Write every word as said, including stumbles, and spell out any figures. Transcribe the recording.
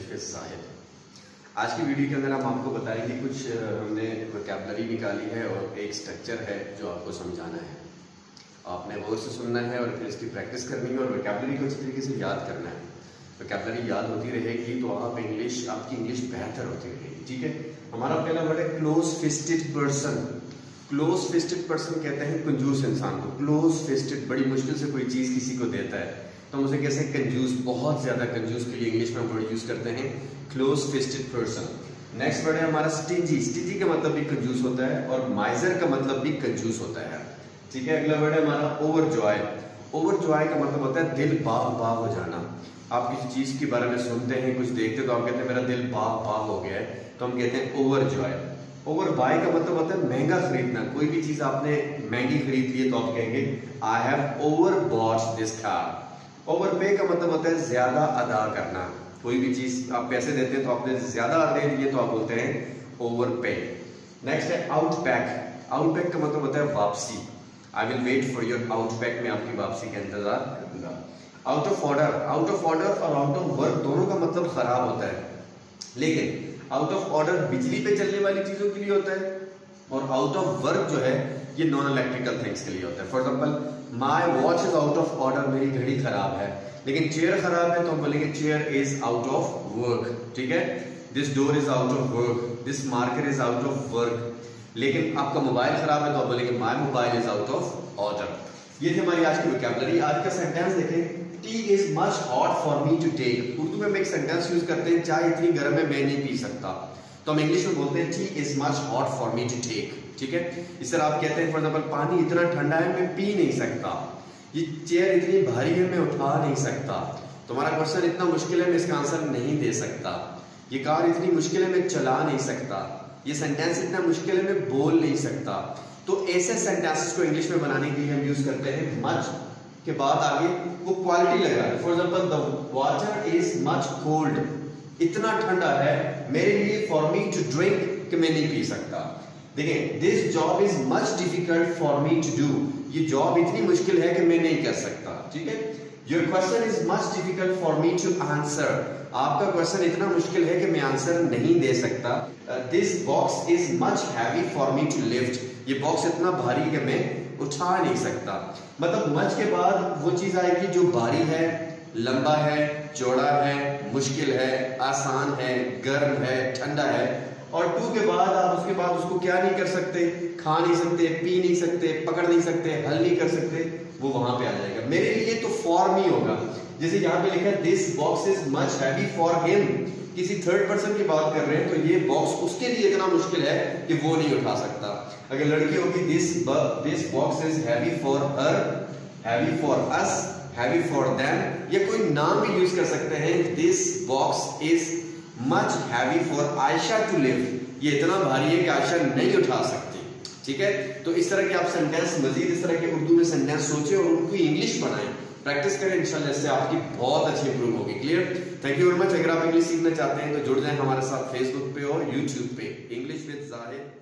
With Zahid. आज की video के अंदर हम आपको बताएंगे कुछ हमने वोकैबुलरी निकाली है और एक स्ट्रक्चर है जो आपको समझाना है। आपने गौर से सुनना है और फिर इसकी प्रैक्टिस करनी है और वोकैबुलरी को अच्छी तरीके से याद करना है। वोकैबुलरी याद होती रहेगी तो आप इंग्लिश आपकी इंग्लिश बेहतर होती रहेगी। ठीक है, हमारा पहला वर्ड है close fisted person. Close fisted person कहते हैं कंजूस इंसान को। क्लोज फिस्टेड, बड़ी मुश्किल से कोई चीज किसी को देता है तो हम उसे कैसे कंजूस, बहुत ज्यादा कंजूस के लिए इंग्लिश में वर्ड यूज करते हैं close fisted person. Next word है हमारा स्टिंजी। स्टिंजी का मतलब भी कंजूस होता है और माइजर का मतलब भी कंजूस होता है। ठीक है, अगला वर्ड है हमारा ओवरजॉय। ओवरजॉय का मतलब होता है दिल बाग बाग हो जाना। आप किसी चीज के बारे में सुनते हैं, कुछ देखते तो आप कहते हैं मेरा दिल बाग बाग हो गया है, तो हम कहते हैं ओवरजॉय। ओवर बाय का मतलब होता है महंगा खरीदना। कोई भी चीज आपने महंगी खरीद ली है तो आप कहेंगे I have overbought this car. Overpay का मतलब होता है ज्यादा अदा करना। कोई भी चीज आप पैसे देते हैं तो आपने ज्यादा दे दिए तो आप बोलते हैं ओवर पे। नेक्स्ट है आउटबैक। आउटबैक का मतलब होता है वापसी। I will wait for your outback, में आपकी वापसी का इंतजार करूंगा। Out of order. Out of order और आउट ऑफ वर्क दोनों का मतलब खराब होता है, लेकिन आउट ऑफ ऑर्डर बिजली पे चलने वाली चीजों के लिए होता है और आउट ऑफ वर्क जो है ये नॉन इलेक्ट्रिकल थिंग्स के लिए होता है। For example my watch is out of order, मेरी घड़ी खराब है, लेकिन चेयर खराब है तो हम बोलेंगे chair is out of work. ठीक है, this door is out of work, this marker is out of work. लेकिन आपका मोबाइल खराब है तो आप बोलेंगे my mobile is out of order. ये थी हमारी आज की वोकैबुलरी। आज का सेंटेंस देखें, tea is much hot for me to take. Urdu में हम एक सेंटेंस यूज करते हैं, चाय इतनी गर्म है मैं नहीं पी सकता, तो हम इंग्लिश में बोलते हैं tea is much hot for me to take. ठीक है, इस तरह आप कहते हैं फॉर एग्जांपल पानी इतना ठंडा है मैं पी नहीं सकता, ये चेयर इतनी भारी है मैं उठा नहीं सकता, तुम्हारा क्वेश्चन इतना मुश्किल है मैं इसका आंसर नहीं दे सकता, ये कार इतनी मुश्किल है मैं चला नहीं सकता, ये सेंटेंस इतना मुश्किल है मैं बोल नहीं सकता। तो ऐसे सेंटेंसेस को इंग्लिश में बनाने के लिए हम यूज करते हैं मच के बाद आगे वो क्वालिटी लगा। For example the water is much cold, इतना ठंडा है मेरे लिए फॉर मी टू ड्रिंक कि मैं नहीं पी सकता। देखिए, this job is much difficult for me to do, ये जॉब इतनी मुश्किल है कि मैं नहीं कर सकता। ठीक है, your question is much difficult for me to answer, आपका क्वेश्चन इतना मुश्किल है कि मैं आंसर नहीं दे सकता। This box is much heavy for me to lift, ये बॉक्स इतना भारी कि मैं उठा नहीं सकता। मतलब मच के बाद वो चीज आएगी जो भारी है, लंबा है, चौड़ा है, मुश्किल है, आसान है, गर्म है, ठंडा है। और टू के बाद आप उसके बाद उसको क्या नहीं कर सकते, खा नहीं सकते, पी नहीं सकते, पकड़ नहीं सकते, हल नहीं कर सकते, वो वहां पे आ जाएगा। मेरे लिए तो फॉर मी होगा। जैसे यहाँ पे लिखा है this box is much heavy for him, किसी थर्ड पर्सन की बात कर रहे हैं तो ये बॉक्स उसके लिए इतना मुश्किल है कि वो नहीं उठा सकता। अगर लड़की होगी this this box is heavy for her, heavy for us, heavy for them, या कोई नाम भी यूज कर सकते हैं। This box is much heavy for Ayesha to lift, ये इतना भारी है कि आयशा नहीं उठा सकती। ठीक है, तो इस तरह के आप सेंटेंस, मजीद इस तरह के उर्दू में सेंटेंस सोचें और उनको इंग्लिश बनाएं, प्रैक्टिस करें, इंशाल्लाह इससे आपकी बहुत अच्छी इंप्रूव होगी। Clear? Thank you very much. अगर आप इंग्लिश सीखना चाहते हैं तो जुड़ जाएं हमारे साथ फेसबुक पे और यूट्यूब पे, इंग्लिश विद जाहिद।